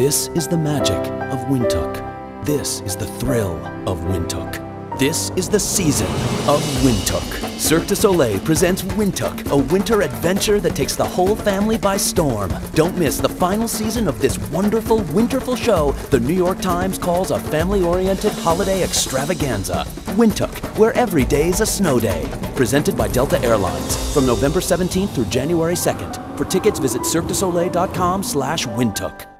This is the magic of Wintuk. This is the thrill of Wintuk. This is the season of Wintuk. Cirque du Soleil presents Wintuk, a winter adventure that takes the whole family by storm. Don't miss the final season of this wonderful, winterful show the New York Times calls a family-oriented holiday extravaganza. Wintuk, where every day is a snow day. Presented by Delta Airlines from November 17th through January 2nd. For tickets, visit cirquedusoleil.com/Wintuk.